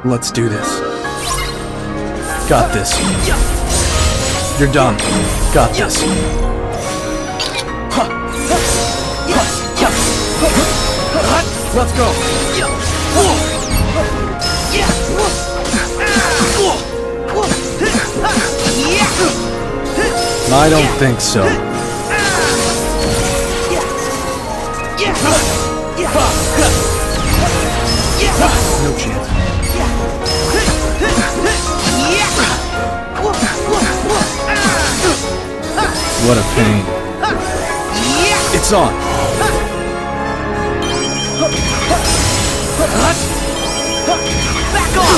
Let's do this. Got this. You're done. Got this. Let's go. I don't think so. No chance. What a pain. It's on. Back off!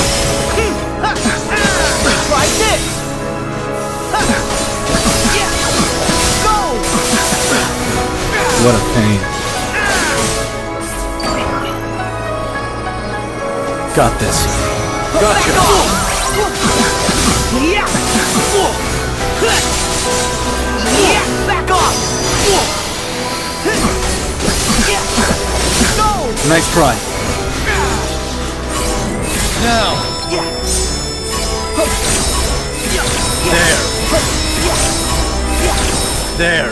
Try this! Go! What a pain. Got this. Gotcha! Back off! Nice try. Now. There.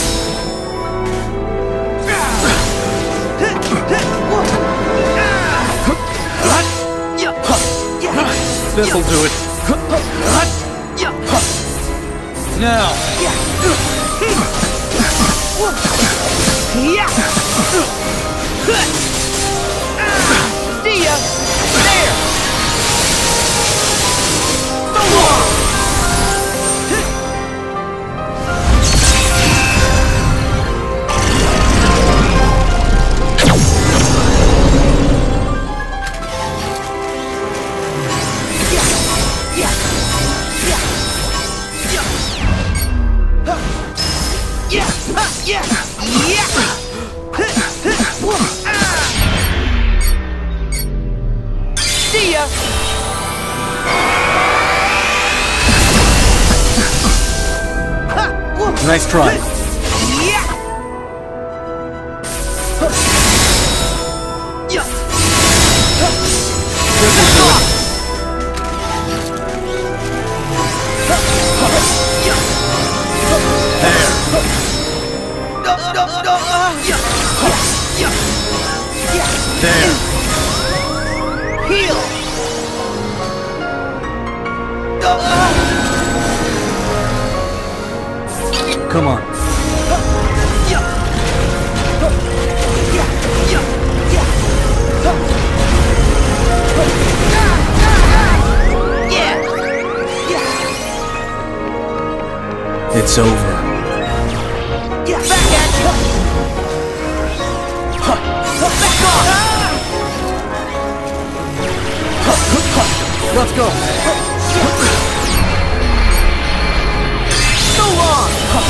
This'll do it. Now. See ya! There! So long! See ya! Nice try. There. Heal. Come on. It's over. Back at you. Back off. Let's go. So long.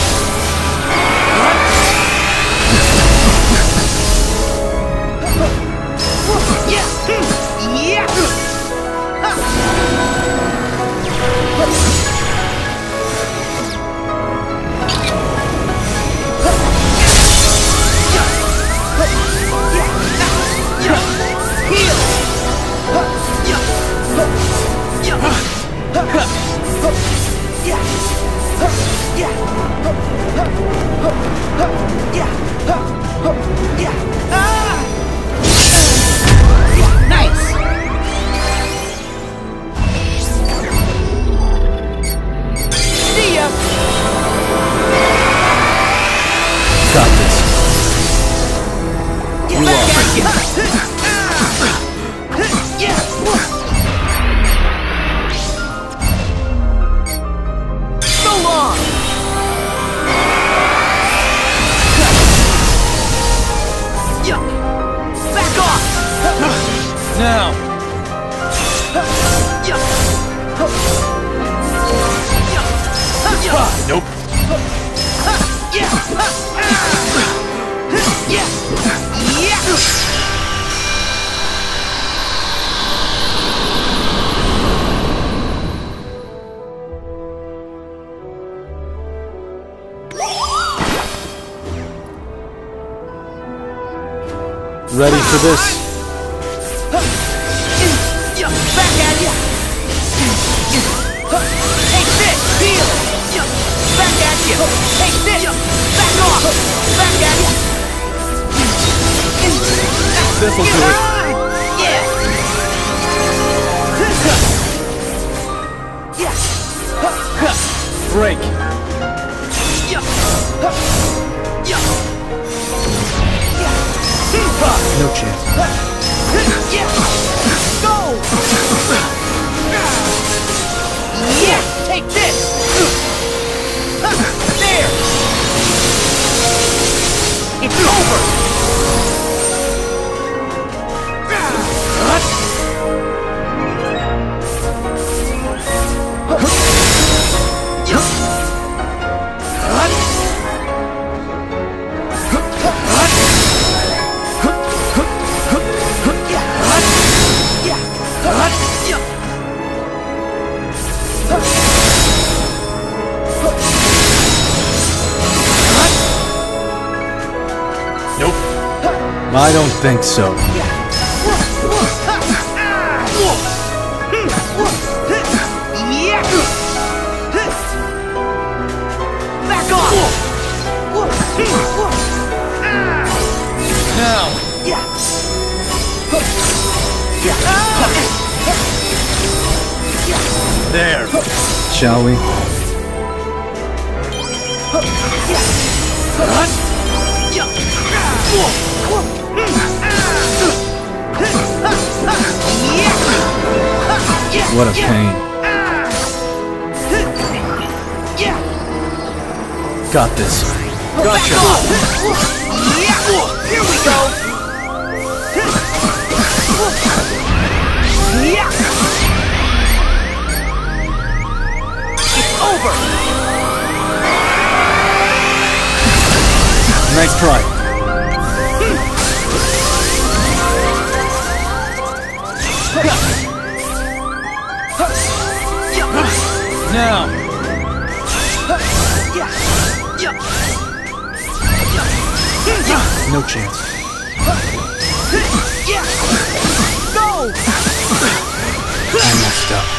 Now. Nope. Ready for this? Back Take this! Feel it! Back at you! Take this! Back off! Back at you! This'll do it. Yeah! Break. No chance. Go! Yeah! Take this! There! It's over! Nope. I don't think so. Back off! Now. There. Shall we? What a pain. Got this. Gotcha. Here we go. It's over. Nice try. Now. No chance. Go! I messed up.